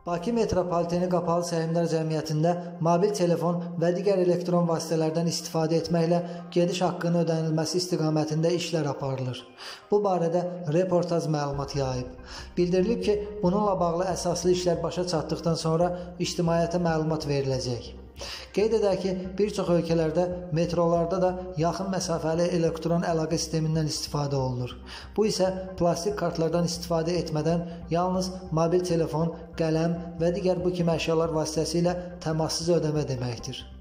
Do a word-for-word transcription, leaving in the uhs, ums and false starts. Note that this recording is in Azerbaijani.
Bakı Metropoliteni Qapalı Səhmlər Cəmiyyətində mobil telefon və digər elektron vasitələrdən istifadə etməklə gediş haqqının ödənilməsi istiqamətində işlər aparılır. Bu barədə reportaj məlumat yayıb. Bildirilib ki, bununla bağlı əsaslı işlər başa çatdıqdan sonra ictimaiyyətə məlumat veriləcək. Qeyd edək ki, bir çox ölkələrdə metrolarda da yaxın məsafəli elektron əlaqə sistemindən istifadə olunur. Bu isə plastik kartlardan istifadə etmədən yalnız mobil telefon, qələm və digər bu kimi əşyalar vasitəsilə təmassız ödəmə deməkdir.